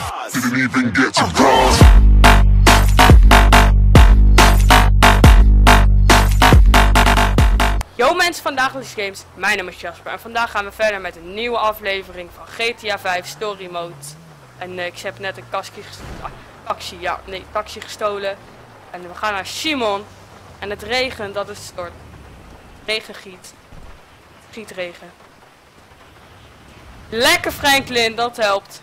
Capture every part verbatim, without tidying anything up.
cars. Didn't even get to cross. Yo mensen van Dagelijks Games, mijn naam is Jasper en vandaag gaan we verder met een nieuwe aflevering van G T A vijf Story Mode. En uh, ik heb net een taxi, ah, taxi, ja, nee, taxi gestolen en we gaan naar Simon. En het regent, dat is stort. Regen giet. Gietregen. Lekker Franklin, dat helpt.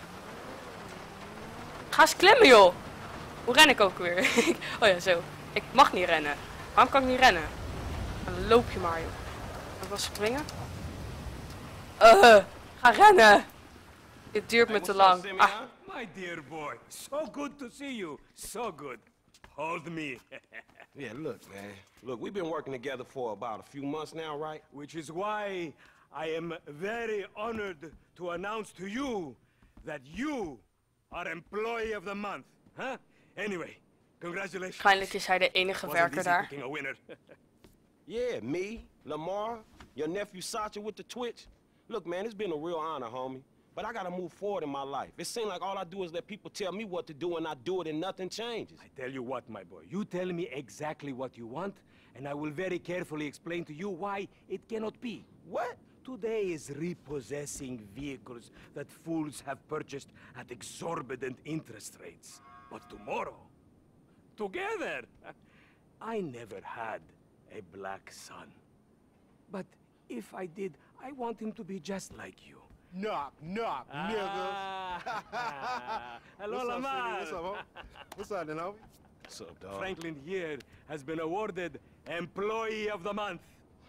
Ga eens klimmen joh. Hoe ren ik ook weer? Oh ja, zo. Ik mag niet rennen. Waarom kan ik niet rennen? Dan loop je maar joh. Wat was springen? Uh, ga rennen. Dit duurt me te lang. Ah. My dear boy, so good to see you. So good. Hold me. Yeah, look, man. Look, we've been working together for about a few months now, right? Which is why I am very honored to announce to you that you are Employee of the Month. Huh? Anyway, congratulations. Waarschijnlijk is hij de enige werker daar. Yeah, me, Lamar, your nephew Sacha with the Twitch. Look, man, it's been a real honor, homie. But I gotta move forward in my life. It seems like all I do is let people tell me what to do and I do it and nothing changes. I tell you what, my boy. You tell me exactly what you want and I will very carefully explain to you why it cannot be. What? Today is repossessing vehicles that fools have purchased at exorbitant interest rates. But tomorrow, together, I never had a black son. But if I did, I want him to be just like you. Knock, knock, Ah. nigga. Hello, What's up, Lamar. What's up, homie? What's up, then, homie? What's up, dog? Franklin here has been awarded Employee of the Month.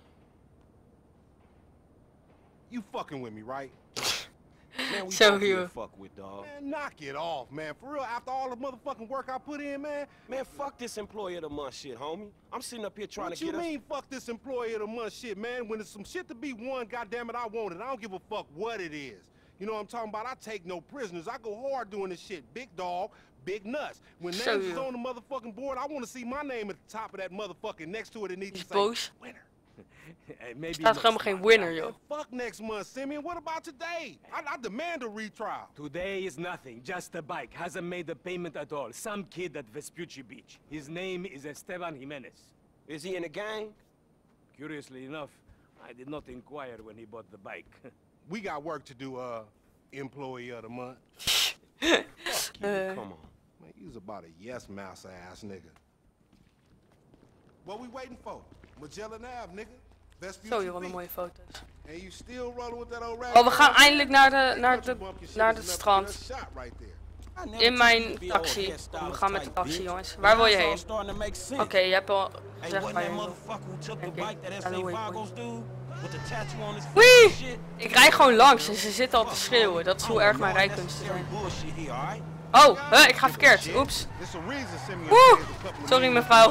You fucking with me, right? Man, we So both here you- to fuck with, dog. Man, knock it off, man. For real, after all the motherfucking work I put in, man. Man, fuck this Employee of the Month shit, homie. I'm sitting up here trying What to you get mean, fuck this Employee of the Month shit, man? When there's some shit to be won, goddamn it, I want it. I don't give a fuck what it is. You know what I'm talking about? I take no prisoners. I go hard doing this shit. Big dog, big nuts. When So names is you- on the motherfucking board, I want to see my name at the top of that motherfucking next to it. It needs Is to say boos. winner. Eh, maybe Staat next helemaal geen month. winner joh. Man, fuck next month, Simeon. What about today? I, I demand a retrial. Today is nothing, just a bike. Hasn't made a payment at all. Some kid at Vespucci Beach. His name is Esteban Jimenez. Is he in the gang? Curiously enough, I did not inquire when he bought the bike. We got work to do, uh, Employee of the Month. Yeah, Uh. come on. Man, you's about a yes mouse ass nigga. What we waiting for? Magellan Ave, nigga. Vespucci Zo joh, wat een Beach. mooie foto's. And you still rolling with that old Oh, we gaan eindelijk naar de, naar de, naar het strand. In mijn taxi. We gaan met de taxi jongens. Waar wil je heen? Oké, okay, je hebt al gezegd waar je heen wil. Denk ik. Ja, hoe heet het? Wee! Ik rij gewoon langs en ze zitten al te schreeuwen. Dat is hoe erg mijn rijkunsten zijn. Oh, huh, ik ga verkeerd. Oeps. Woe! Sorry mevrouw.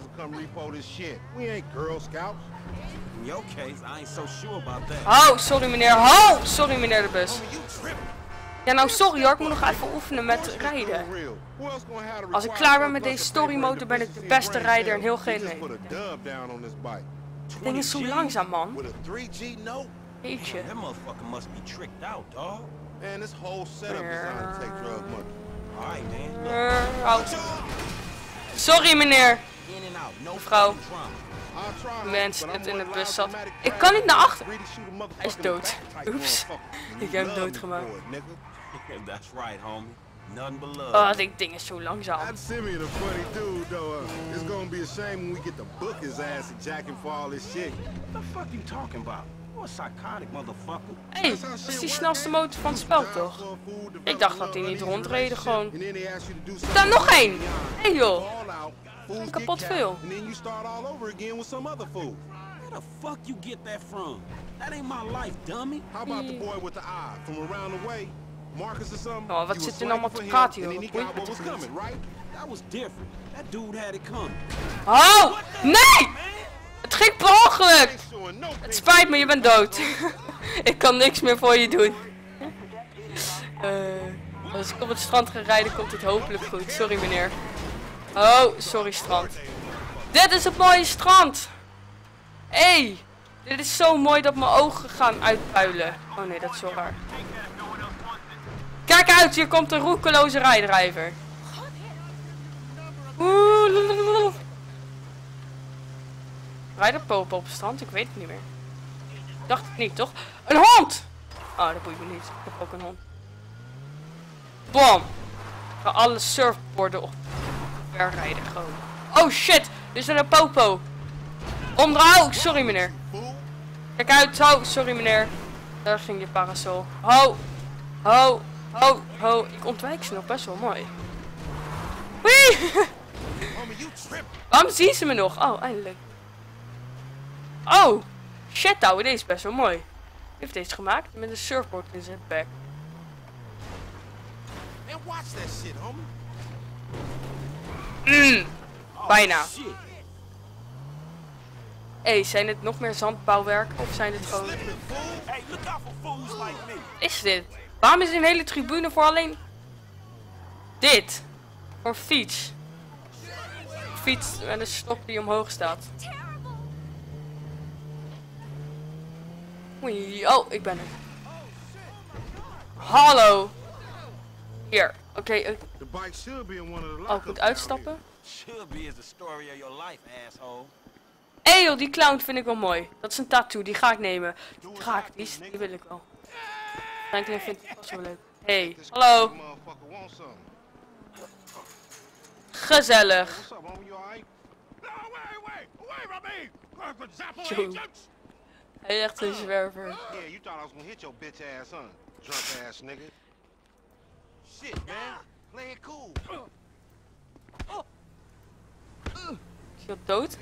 Oh, sorry meneer. Oh, sorry meneer de bus. Ja nou sorry hoor, ik moet nog even oefenen met rijden. Als ik klaar ben met deze story mode ben ik de beste rijder in heel G T A. Het ding is zo langzaam man. Jeetje. Uh, sorry meneer. Mevrouw. Mensen het in de bus zat. Ik kan niet naar achter. Hij is dood. Oeps. Ik heb hem doodgemaakt. Oh, dit ding is zo langzaam. That Simeon a funny dude, though. Uh, it's gonna be a shame when we get to book his ass and jack him for all this shit. What the fuck you talking about? You a psychotic motherfucker. Hé, hey, dat is die snelste motor van het spel toch? Ik dacht dat hij niet rondreden gewoon. Daar nog één! Hé hey, joh. En kapot veel. And then you start all over again with some other fool. Where the fuck you get that from? That ain't my life, dummy. How about the boy with the eye from around the way? Marcus or something? Oh, wat You zit was er nou swinging allemaal te for him, praten, joh? and then he Wat got boeit what me was toch coming, right? That was different. That dude had it coming. Oh! Nee! Het ging per ongeluk! Het spijt me, je bent dood. Ik kan niks meer voor je doen. Uh, als ik op het strand ga rijden, komt het hopelijk goed. Sorry meneer. Oh, sorry strand. Dit is het mooie strand! Hé! Hey, dit is zo mooi dat mijn ogen gaan uitpuilen. Oh nee, dat is zo raar. Kijk Kijk uit, hier komt een roekeloze rijdrijver. Oeh, rijdt er popen op het strand? Ik weet het niet meer. Ik dacht het niet, toch? Een hond! Oh, dat boeit me niet. Ik heb ook een hond. Bom! Ik ga alle surfborden op rijden gewoon. Oh shit! Er is een popo. Omdraai! Sorry meneer. Kijk uit! Ho! Sorry meneer. Daar ging je parasol. Ho! Ho! Ho! Ho! Ik ontwijk ze nog best wel mooi. Wee! Waarom zien ze me nog? Oh, eindelijk. Oh! Shit, ouwe, deze is best wel mooi. Wie heeft deze gemaakt? Met een surfboard in zijn bek. Mm, bijna. Hé, hey, zijn het nog meer zandbouwwerken of zijn het gewoon... Is dit? Waarom is er een hele tribune voor alleen... Dit? Voor fiets. Fiets met een stok die omhoog staat. Oei, oh, ik ben er. Hallo. Hier, oké. Okay, uh... oh, ik moet uitstappen. Hé hey, joh, die clown vind ik wel mooi. Dat is een tattoo, die ga ik nemen. Die draak, die, is, die wil ik wel. Franklin vindt het vast wel leuk. Hey, hallo. Gezellig. Yo. Hij is echt een zwerver. Is hij dood?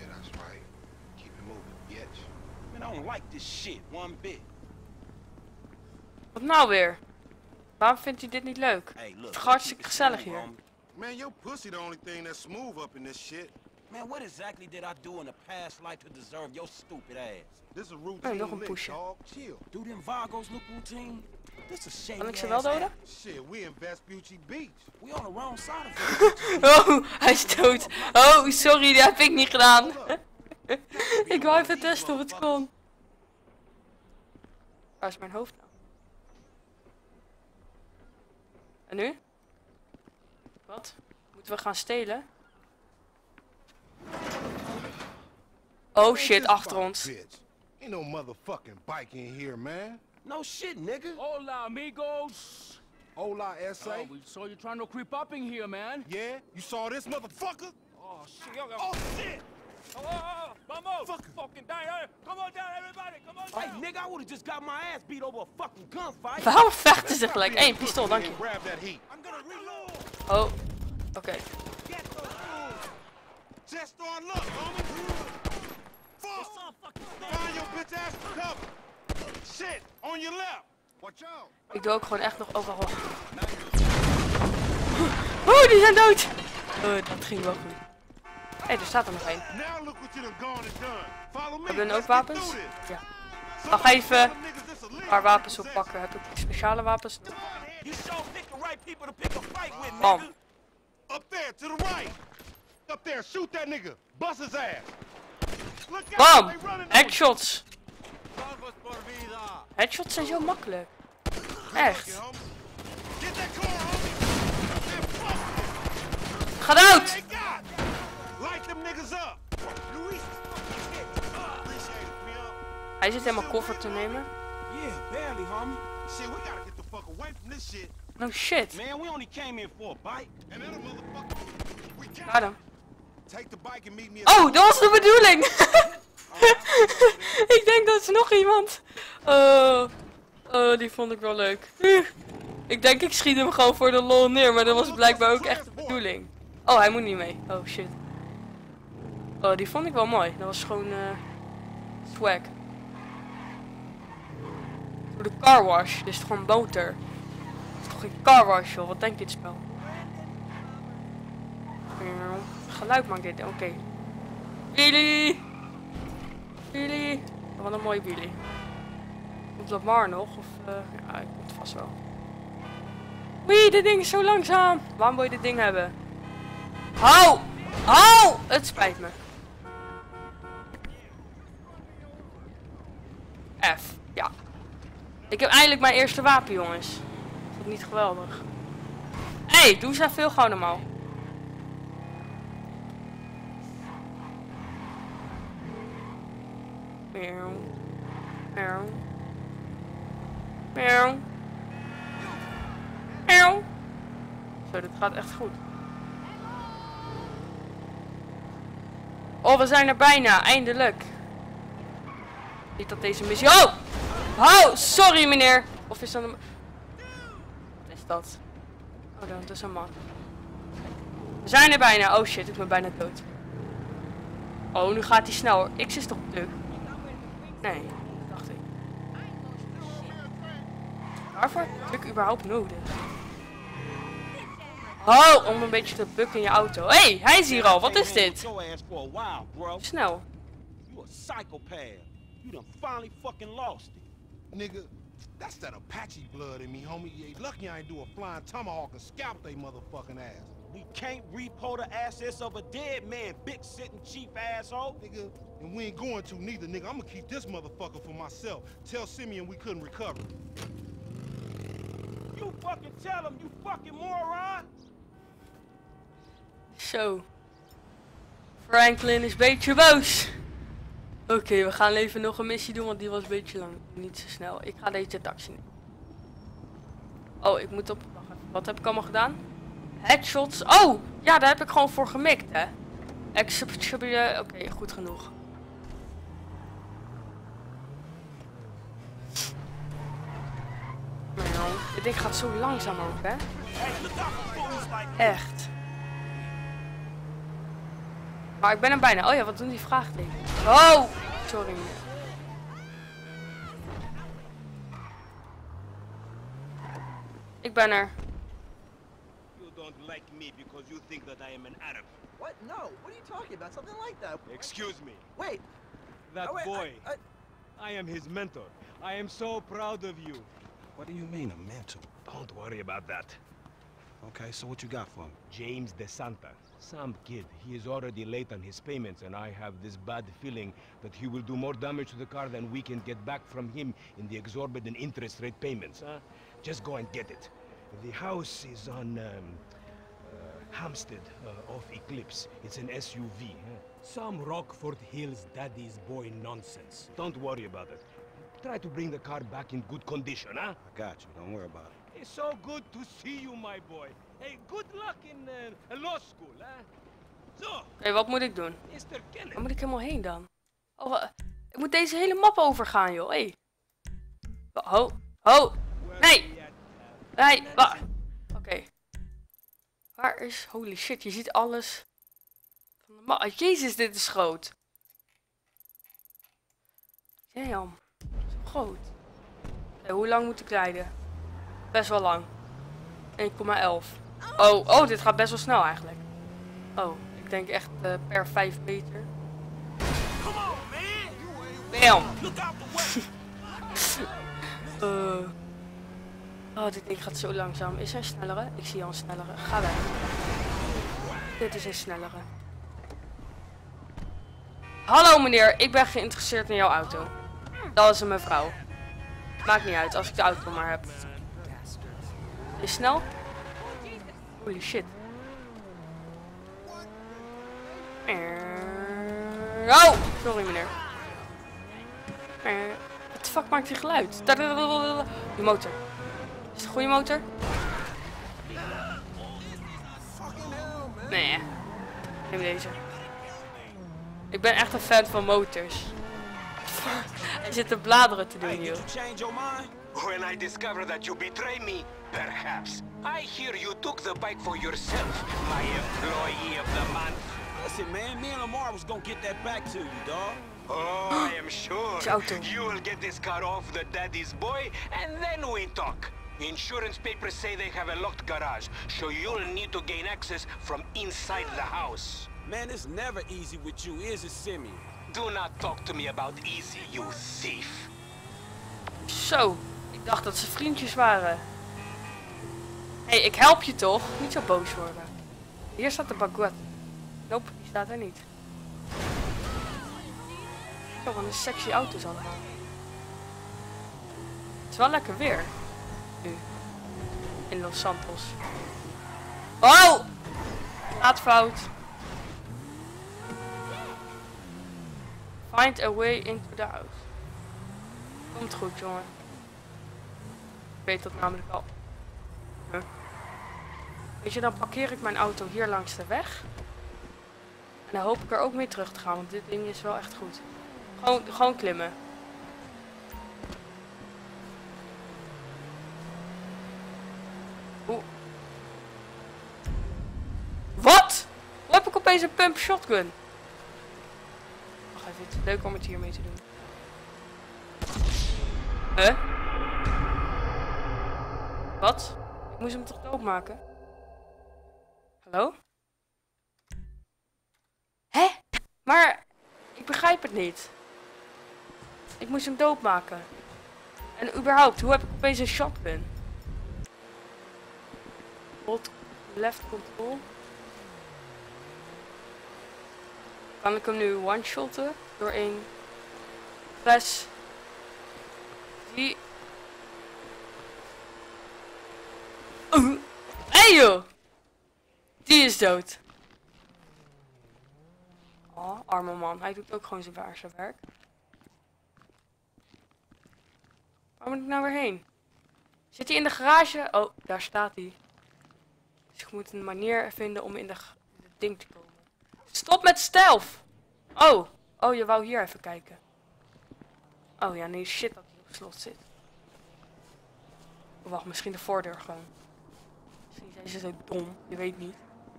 Wat nou weer? Waarom vindt hij dit niet leuk? Het is hartstikke gezellig hier. Man, your pussy the only thing that's smooth up in this shit. Man, what exactly did I do in a past life to deserve your stupid ass? This is a routine nog een lick, poesje. dog. Chill. Do them Vagos look routine? This is shady. Kan ik ze wel doden? Shit, we in Vespucci Beach. We on the wrong side of it. Oh, hij is dood. Oh, sorry, dat heb ik niet gedaan. Ik wou even testen of het kon. Waar is mijn hoofd nou? En nu? Wat? Moeten we gaan stelen? Oh shit, achter ons. Ain't no motherfucking bike in here, man. No shit, nigga. Hola, amigos. Hola, S A. Oh, we saw you trying to creep up in here, man. Yeah? You saw this motherfucker? Oh, shit. Oh, Oh, shit! oh, oh, vamos. Fucking down. Hey, come on down, everybody. Come on Hey, down. nigga, I would've just got my ass beat over a fucking gunfight. Waarom vechten ze gelijk? Eén pistool, dank je. Grab that heat. I'm gonna reload. Oh, oké. Okay. Get those fools. Just on luck, homie. Fuck. Find your bitch ass cover. Shit, on your left. Watch out. Ik doe ook gewoon echt nog overal. Oh, die zijn dood. Oh, dat ging wel goed. Hé, hey, er staat er nog één. Now look what you done gone and done. Follow me. Hebben we ook Let's get wapens? through this. Ja. Wacht even. Een paar wapens oppakken. Heb ik speciale wapens? You sure pick the right people to pick a fight with, Bam. nigga. Up there, to the right. Up there, shoot that nigga. Bust his ass. Look out, Bam! they running on you. Headshots. Headshots zijn zo makkelijk. Echt. Get that car, homie. And fuck. Ga dood! They got. Light them niggas up. Luis. Appreciate it, Pimp. Hij zit helemaal koffer te nemen. Yeah, barely, homie. Shit, we gotta get the fuck away from this shit. No shit. Man, we only came in for a bite. And that motherfucker. We got Ga dan. Take the bike and meet me at Oh, dat was de bedoeling! Ik denk dat is nog iemand. Oh, oh, die vond ik wel leuk. Ik denk ik schiet hem gewoon voor de lol neer, maar dat was blijkbaar ook echt de bedoeling. Oh, hij moet niet mee. Oh shit. Oh, die vond ik wel mooi. Dat was gewoon uh, swag. Voor de car wash. Dit is toch gewoon boter. Het is toch geen car wash, joh. Wat denk je het spel? Geluid maakt dit. Oké. Okay. Billy! Billy! Oh, wat een mooie Billy. Komt Lamar nog? Of, uh, ja, ik komt vast wel. Wee, dit ding is zo langzaam. Waarom wil je dit ding hebben? Hou! Hou! Het spijt me. F, ja. Ik heb eindelijk mijn eerste wapen, jongens. Is dat niet geweldig? Hé, hey, doe eens even veel gewoon normaal. Meow. Meow. Meow. Meow. Zo, dit gaat echt goed. Oh, we zijn er bijna. Eindelijk. Niet dat deze missie... Oh! Oh, sorry meneer. Of is dat een... Wat is dat? Oh, dat is een man. We zijn er bijna. Oh shit, ik ben bijna dood. Oh, nu gaat hij snel. X is toch druk? Nee, dacht ik. Waarvoor heb ik überhaupt nodig? Oh, om een beetje te bukken in je auto. Hé, hey, hij is hier al. Wat is dit? Snel. You a psychopath. You done finally fucking lost it. Nigga, that's that Apache blood in me, homie. You ain't lucky I ain't do a flying tomahawk and scalp they motherfucking ass. We can't repo the assets of a dead man, big sitting chief asshole. Nigga, and we ain't going to neither, nigga. I'm gonna keep this motherfucker for myself. Tell Simeon we couldn't recover. You fucking tell him, you fucking moron. Zo. Franklin is een beetje boos. Oké, okay, we gaan even nog een missie doen, want die was een beetje lang. Niet zo snel. Ik ga deze taxi nemen. Oh, ik moet op... Wacht even. Wat heb ik allemaal gedaan? Headshots. Oh! Ja, daar heb ik gewoon voor gemikt, hè. Except... Oké, okay, goed genoeg. Nou, dit ding gaat zo langzaam ook, hè. Echt. Maar ik ben er bijna. Oh ja, wat doen die vraagtekens? Oh! Sorry meneer. Ik ben er. You don't like me because you think that I am an Arab. What? No. What are you talking about? Something like that. Excuse me. Wait. That Oh, wait, boy. I, I... I am his mentor. I am so proud of you. What do you mean, a mentor? Don't worry about that. Okay, so what you got for me? James DeSanta. Some kid. He is already late on his payments, and I have this bad feeling that he will do more damage to the car than we can get back from him in the exorbitant interest rate payments, huh? Just go and get it. The house is on, um, uh, Hampstead, uh, off Eclipse. It's an S U V, huh? Some Rockford Hills daddy's boy nonsense. Don't worry about it. Try to bring the car back in good condition, huh? I got you. Don't worry about it. It's so good to see you, my boy. Hey, good luck in uh, law school, huh? Zo. Oké, okay, wat moet ik doen? mister Kenneth. Waar moet ik helemaal heen dan? Oh, uh, ik moet deze hele map overgaan, joh. Hey. Ho, ho. Nee. Nee, wacht. Oké. Okay. Waar is... Holy shit, je ziet alles. Van de map. Jezus, dit is groot. Damn. Zo groot. Okay, hoe lang moet ik rijden? Best wel lang. één komma elf. Oh, oh, dit gaat best wel snel eigenlijk. Oh, ik denk echt uh, per vijf meter. Bam! uh. Oh, dit ding gaat zo langzaam. Is er een snellere? Ik zie al een snellere. Ga weg. Dit is een snellere. Hallo meneer, ik ben geïnteresseerd in jouw auto. Dat is een mevrouw. Maakt niet uit, als ik de auto maar heb. Is snel? Holy shit. Oh, sorry meneer. Wat de fuck maakt die geluid? Die motor. Is het een goede motor? Nee. Neem deze. Ik ben echt een fan van motors. Hij zit te bladeren te doen, joh. When I discover that you betray me, perhaps. I hear you took the bike for yourself, my employee of the month. Listen, man, me and Lamar was gonna get that back to you, dog. Oh, I am sure you will get this car off the daddy's boy, and then we talk. Insurance papers say they have a locked garage, so you'll need to gain access from inside the house. Man, it's never easy with you, is it, Simeon? Do not talk to me about easy, you thief. Zo, ik dacht dat ze vriendjes waren. Hé, hey, ik help je toch? Niet zo boos worden. Hier staat de Baguette. Nope, die staat er niet. Zo, wat een sexy auto's allemaal. Het is wel lekker weer. Nu. In Los Santos. Oh! Gaat fout. Find a way into the house. Komt goed, jongen. Ik weet dat namelijk al. Huh? Weet je, dan parkeer ik mijn auto hier langs de weg. En dan hoop ik er ook mee terug te gaan, want dit ding is wel echt goed. Gewoon, gewoon klimmen. Oeh. Wat? Hoe heb ik opeens een pump shotgun? Wacht even, het is leuk om het hiermee te doen. Huh? Wat? Ik moest hem toch doodmaken? Hallo? Hè? Maar ik begrijp het niet. Ik moest hem doodmaken. En überhaupt, hoe heb ik opeens een shotgun? Hold left control. Kan ik hem nu one-shotten door een fles die... Oh. Hey joh! Die is dood. Oh, arme man. Hij doet ook gewoon zijn waar zijn werk. Waar moet ik nou weer heen? Zit hij in de garage? Oh, daar staat hij. Dus ik moet een manier vinden om in de in het ding te komen. Stop met stealth! Oh, oh, je wou hier even kijken. Oh ja, nee, shit dat hij op slot zit. Oh, wacht, misschien de voordeur gewoon. Misschien zijn ze zo dom, je weet niet.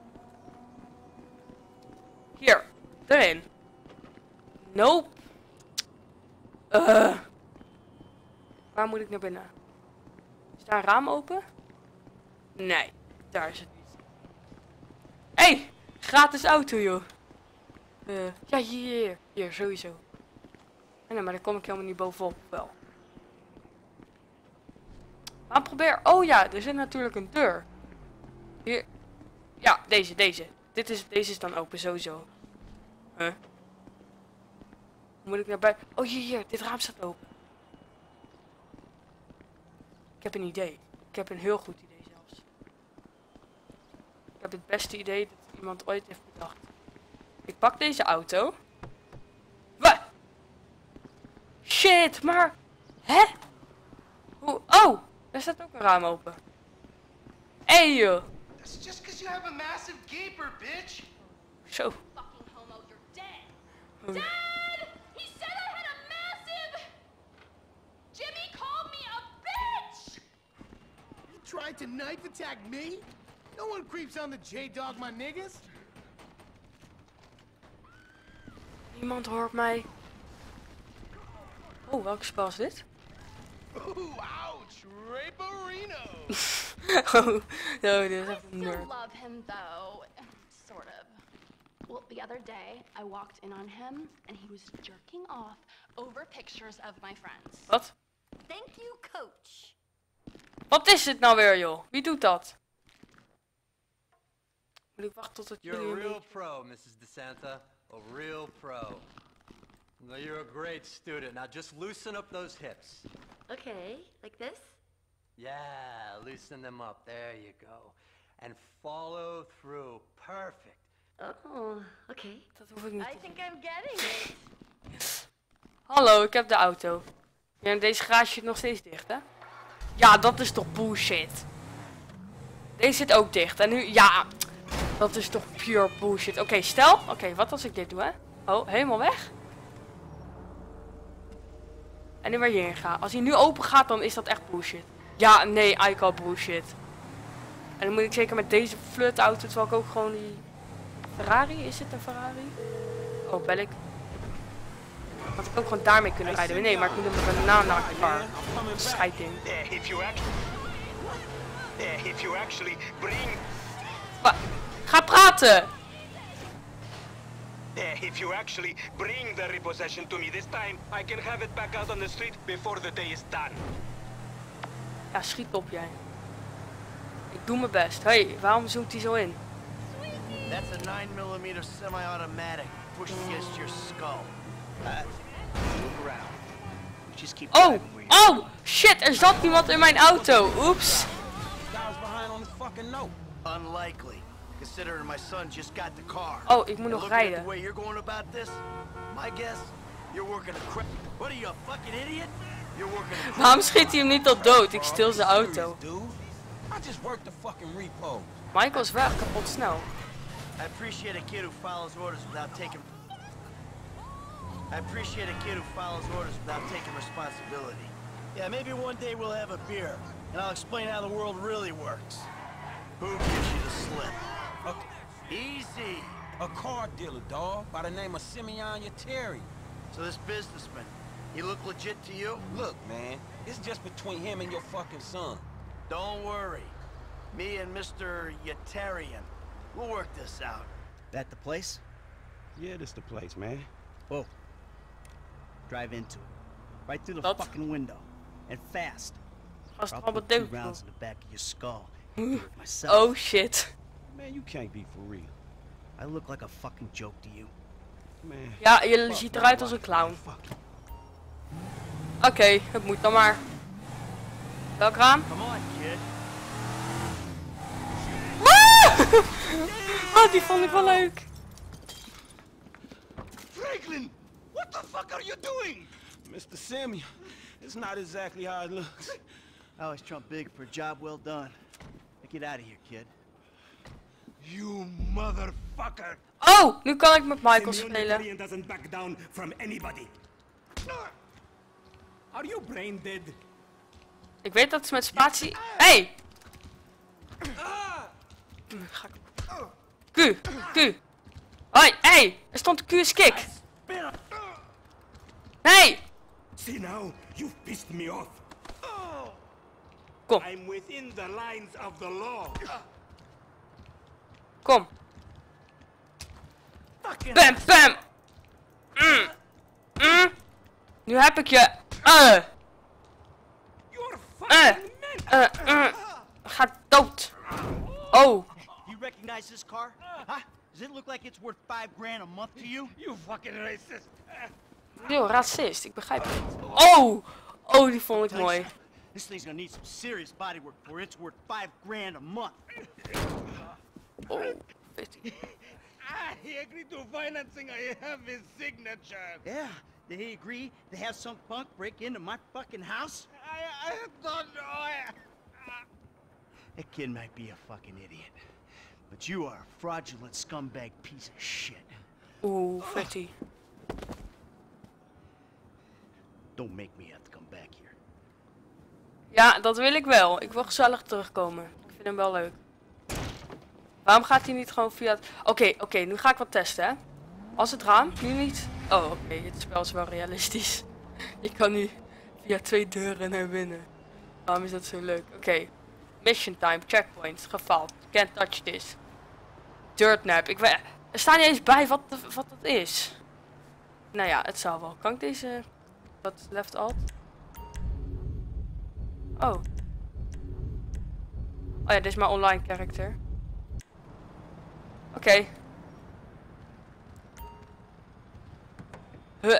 Hier, erin. Nope. Uh. Waar moet ik naar binnen? Is daar een raam open? Nee, daar is het niet. Hé, hey, gratis auto joh. Uh, ja, hier, hier, hier, sowieso. Nee, maar daar kom ik helemaal niet bovenop, wel. Maar probeer, oh ja, er zit natuurlijk een deur. Hier, ja, deze, deze. Dit is, deze is dan open, sowieso. Huh? Moet ik naar buiten? Oh, hier, hier, dit raam staat open. Ik heb een idee. Ik heb een heel goed idee zelfs. Ik heb het beste idee dat iemand ooit heeft bedacht. Ik pak deze auto. Wat? Shit, maar... Hè? Hoe? Oh, daar staat ook een raam open. Hé hey, joh. That's just because you have a massive gaper, bitch. Zo. Fucking homo, you're dead. Dad! He said I had a massive... Jimmy called me a bitch! You tried to knife attack me? No one creeps on the J-Dog, my niggas. Niemand hoort mij. Oh, welk spel is dit? Ooh, ouch, Raperino. Oh, no, dit is I echt een still nerd. love him though. Sort of. Well, the other day I walked in on him and he was jerking off over pictures of my friends. Wat? Thank you, coach. Wat is dit nou weer, joh? Wie doet dat? Moet ik wachten tot het You're jullie a een real beetje... pro, Missus DeSanta. A real pro. No, you're a great student. Now just loosen up those hips. Okay, like this? Yeah, loosen them up. There you go. And follow through. Perfect. Oh, okay. Dat hoef ik niet I te think doen. I'm getting it. Hallo, ik heb de auto. Ja, en deze garage zit nog steeds dicht, hè? Ja, dat is toch bullshit. Deze zit ook dicht. En nu, ja, dat is toch pure bullshit. Oké, stel. Oké, okay, wat als ik dit doe, hè? Oh, helemaal weg. En nu waar hierheen ga. Als hij nu open gaat, dan is dat echt bullshit. Ja, nee, I call bullshit. En dan moet ik zeker met deze flutauto, terwijl ik ook gewoon die... Ferrari? Is dit een Ferrari? Oh, bel ik. Had ik ook gewoon daarmee kunnen rijden. Nee, maar ik moet hem met een nana-car. Scheiding. If you actually... If you actually bring... Wa- Ga praten! If you actually bring the repossession to me this time, I can have it back out on the street before the day is done. Ja, schiet op jij. Ik doe mijn best. Hé, hey, waarom zoomt hij zo in? That's a nine millimeter semi-automatic pushed against your skull. Uh, move around. Just keep Oh! driving where you Oh! Shit, er zat iemand in mijn auto. Oeps. Guy was behind on his fucking note. Unlikely, considering my son just got the car. Oh, ik moet nog rijden. The way you're going about this, my guess, you're working a crap. What are you, a fucking idiot? You're working a Waarom schiet hij hem niet tot dood? Ik stil zijn auto. I just worked the fucking repo. Michael is wel kapot snel. I appreciate a kid who follows orders without taking. I appreciate a kid who follows orders without taking responsibility. Yeah, maybe one day we'll have a beer, and I'll explain how the world really works. Who gives you the slip? Okay. Easy. A car dealer, dawg, by the name of Simeon Yeteri. So this businessman, he look legit to you? Look, man, it's just between him and your fucking son. Don't worry. Me and Mister Yetarian, we'll work this out. That the place? Yeah, this the place, man. Whoa. Drive into it. Right through the Wat? fucking window. And fast. Als I'll het al put bedoeld two rounds is. in the back of your skull. And do it myself. Oh shit. Man, you can't be for real. I look like a fucking joke to you. Man. Ja, je ziet eruit als een clown. Oké, okay, het moet dan maar. Welk raam? Come on, kid. Ah, die vond ik wel leuk. Franklin, what the fuck are you doing? Mister Simeon, it's not exactly how it looks. I always trump big for a job well done. Now get out of here, kid. You motherfucker! Oh, nu kan ik met Michael spelen. Doesn't back down from anybody. Are you brain dead? Ik weet dat ze met spatie... Hey! Ga ik... Q, Q. Hoi, hey! Er stond een Q is kick. Nee! See now, you've pissed me off. Kom. I'm within the lines of the law. Kom. Bam, bam! Mm. Mm. Nu heb ik je. Uh. Uh. Uh. Uh. Ga dood. Oh. You recognize this car? Huh? Does it look like it's worth five grand a month to you? You fucking racist. Yo, racist. Ik begrijp het. Oh. Oh, die vond ik mooi. This thing's gonna need some serious bodywork for it's worth five grand a month. Oh, fifty. He agreed to financing. I have his signature. Yeah, did he agree to have some punk break into my fucking house? I, I don't know. I, That kid might be a fucking idiot, but you are a fraudulent scumbag piece of shit. Oeh, fifty. Don't make me have to come back here. Ja, dat wil ik wel. Ik wil gezellig terugkomen. Ik vind hem wel leuk. Waarom gaat hij niet gewoon via het... Oké, okay, oké, okay, nu ga ik wat testen, hè. Als het raam, nu niet... Oh, oké, okay, het spel is wel realistisch. Ik kan nu via twee deuren naar binnen. Waarom is dat zo leuk? Oké. Okay. Mission time, checkpoint, gefaald. Can't touch this. Dirtnap. Ik weet... Er staat niet eens bij wat, de, wat dat is. Nou ja, het zal wel. Kan ik deze... Wat left alt? Oh. Oh ja, dit is mijn online character. Oké. Okay. Huh.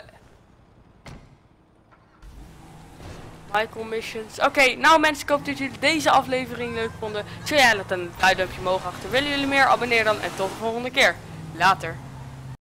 Michael missions. Oké, okay, nou mensen, ik hoop dat jullie deze aflevering leuk vonden. Zo ja, laat een duimpje omhoog achter. Willen jullie meer? Abonneer dan en tot de volgende keer. Later.